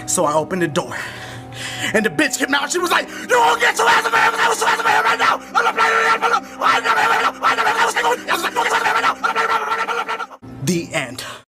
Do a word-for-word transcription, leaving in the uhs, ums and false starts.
So I opened the door. And the bitch came out. She was like, "You won't get your ass up here. I was ass up here right now. I'm not playing. The end.